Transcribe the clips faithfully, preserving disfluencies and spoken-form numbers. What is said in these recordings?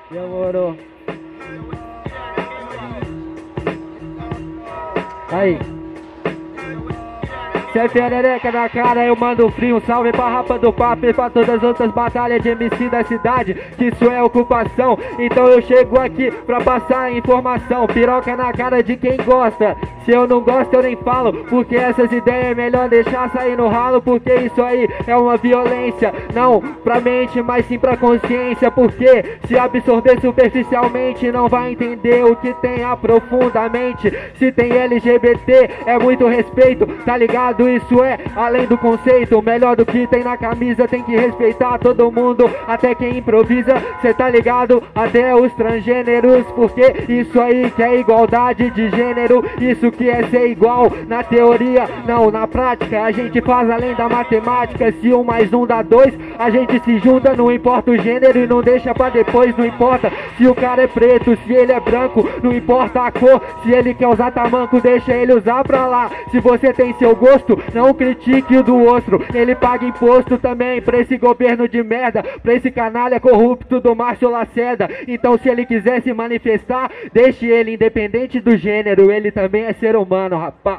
Demorou. Aí. Se é perereca na cara, eu mando frio. Um salve pra Rapa do Papo e pra todas as outras batalhas de M C da cidade, que isso é ocupação. Então eu chego aqui pra passar a informação. Piroca na cara de quem gosta. Se eu não gosto eu nem falo, porque essas ideias é melhor deixar sair no ralo. Porque isso aí é uma violência, não pra mente, mas sim pra consciência. Porque se absorver superficialmente não vai entender o que tem aprofundamente. Se tem L G B T é muito respeito, tá ligado? Isso é além do conceito. Melhor do que tem na camisa, tem que respeitar todo mundo, até quem improvisa, cê tá ligado? Até os transgêneros, porque isso aí que é igualdade de gênero. Isso que é ser igual na teoria, não na prática. A gente faz além da matemática. Se um mais um dá dois, a gente se junta, não importa o gênero e não deixa pra depois. Não importa se o cara é preto, se ele é branco, não importa a cor. Se ele quer usar tamanco, deixa ele usar pra lá. Se você tem seu gosto, não critique o do outro. Ele paga imposto também pra esse governo de merda, pra esse canalha corrupto do Márcio Lacerda. Então se ele quiser se manifestar, deixe ele, independente do gênero. Ele também é ser humano, rapá.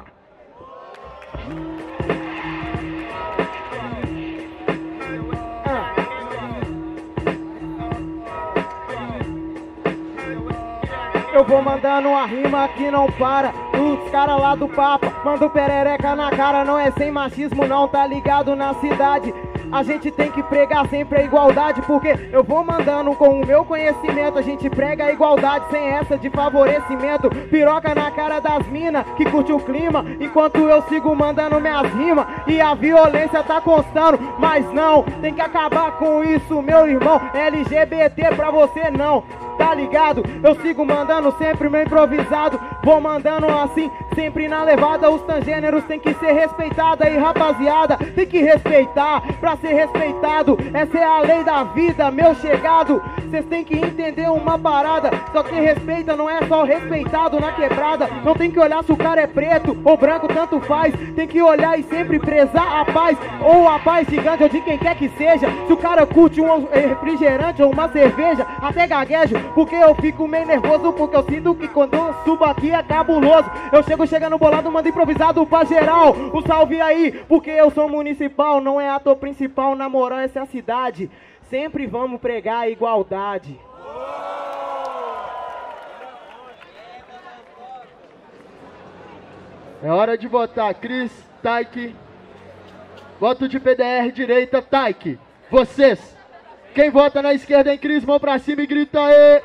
Eu vou mandando uma rima que não para. Os caras lá do papo, mando perereca na cara. Não é sem machismo não, tá ligado na cidade. A gente tem que pregar sempre a igualdade, porque eu vou mandando com o meu conhecimento. A gente prega a igualdade sem essa de favorecimento. Piroca na cara das minas que curte o clima, enquanto eu sigo mandando minhas rimas. E a violência tá constando, mas não, tem que acabar com isso, meu irmão. L G B T pra você não, tá ligado? Eu sigo mandando sempre meu improvisado. Vou mandando assim, sempre na levada. Os transgêneros tem que ser respeitados. E rapaziada, tem que respeitar pra ser respeitado. Essa é a lei da vida, meu chegado. Vocês tem que entender uma parada. Só quem respeita não é só respeitado na quebrada. Não tem que olhar se o cara é preto ou branco, tanto faz. Tem que olhar e sempre prezar a paz, ou a paz gigante, ou de quem quer que seja. Se o cara curte um refrigerante ou uma cerveja, até gaguejo, porque eu fico meio nervoso. Porque eu sinto que quando eu subo aqui é cabuloso. Eu chego chegando bolado, mando improvisado pra geral. O salve aí, porque eu sou municipal, não é ator principal. Na moral, essa é a cidade. Sempre vamos pregar a igualdade. É hora de votar. Cris, Taiki. Voto de P D R direita, Taiki. Vocês. Quem vota na esquerda em Cris, mão pra cima e grita aí.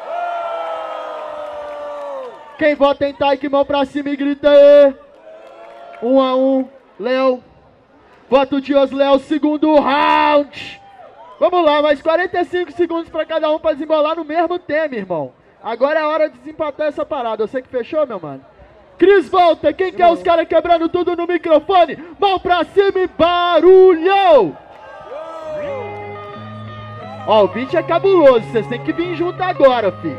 Quem vota em Taiki, mão pra cima e grita aí. Um a um. Léo. Voto de Osléo, segundo round. Vamos lá, mais quarenta e cinco segundos pra cada um pra desembolar no mesmo tema, irmão. Agora é a hora de desempatar essa parada. Você que fechou, meu mano? Cris volta. Quem quer os caras quebrando tudo no microfone? Mão pra cima e barulho! Ó, o beat é cabuloso. Vocês têm que vir junto agora, filho.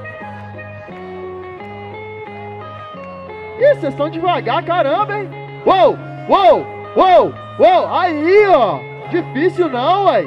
Ih, vocês estão devagar, caramba, hein? Uou, uou, uou, uou. Aí, ó. Difícil não, ué.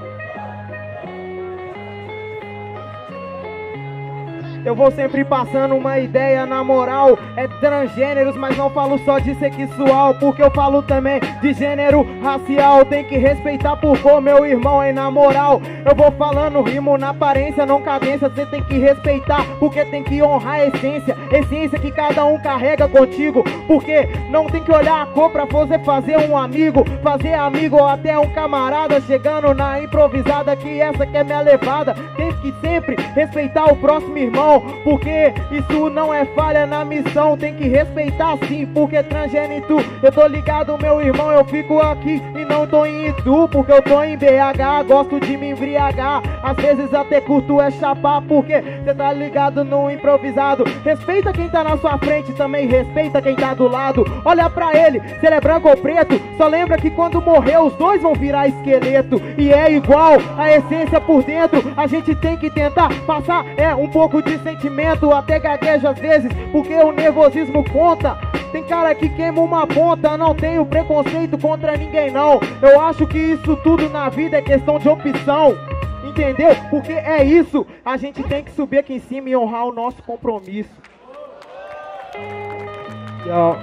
Eu vou sempre passando uma ideia na moral. É transgêneros, mas não falo só de sexual, porque eu falo também de gênero racial. Tem que respeitar por cor, meu irmão, aí na moral. Eu vou falando rimo na aparência, não cadência. Você tem que respeitar, porque tem que honrar a essência. Essência que cada um carrega contigo. Porque não tem que olhar a cor pra você fazer um amigo. Fazer amigo ou até um camarada. Chegando na improvisada, que essa que é minha levada. Tem que sempre respeitar o próximo irmão, porque isso não é falha na missão. Tem que respeitar sim, porque transgênito. Eu tô ligado, meu irmão, eu fico aqui e não tô em Itu, porque eu tô em B H, gosto de me embriagar. Às vezes até curto é chapar, porque cê tá ligado no improvisado. Respeita quem tá na sua frente, também respeita quem tá do lado. Olha pra ele, se ele é branco ou preto, só lembra que quando morrer os dois vão virar esqueleto. E é igual a essência por dentro. A gente tem que tentar passar é um pouco de sentimento, até gaguejo às vezes, porque o nervosismo conta. Tem cara que queima uma ponta, não tenho preconceito contra ninguém não. Eu acho que isso tudo na vida é questão de opção. entendeu? Porque é isso, a gente tem que subir aqui em cima e honrar o nosso compromisso. Yo.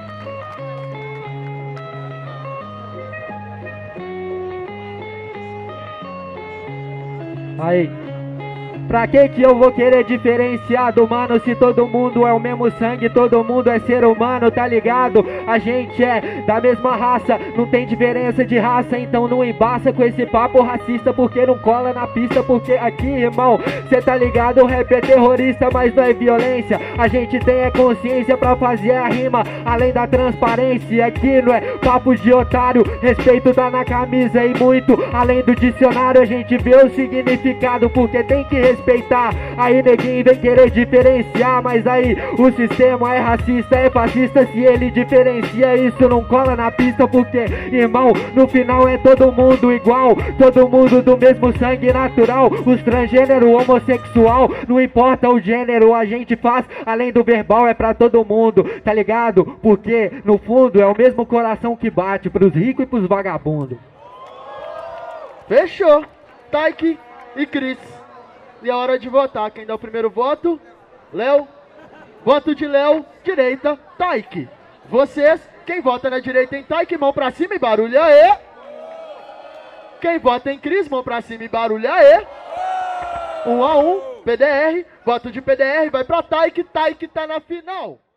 Aí. Pra que que eu vou querer diferenciar do mano se todo mundo é o mesmo sangue, todo mundo é ser humano, tá ligado? A gente é da mesma raça, não tem diferença de raça, então não embaça com esse papo racista, porque não cola na pista, porque aqui, irmão, cê tá ligado, o rap é terrorista, mas não é violência. A gente tem é consciência pra fazer a rima, além da transparência, aqui não é papo de otário, respeito tá na camisa e muito além do dicionário, a gente vê o significado, porque tem que respeitar. Aí neguinho vem querer diferenciar, mas aí o sistema é racista, é fascista. Se ele diferencia, isso não cola na pista, porque, irmão, no final é todo mundo igual, todo mundo do mesmo sangue natural. Os transgênero, homossexual, não importa o gênero, a gente faz além do verbal, é pra todo mundo, tá ligado? Porque no fundo é o mesmo coração que bate pros ricos e pros vagabundos. Fechou. Taiki e Cris. E é hora de votar. Quem dá o primeiro voto? Léo. Voto de Léo, direita, Taiki. Vocês, quem vota na direita em Taiki, mão pra cima e barulho aê. Quem vota em Cris, mão pra cima e barulho aê. Um a um, P D R. Voto de P D R vai pra Taiki. Taiki tá na final.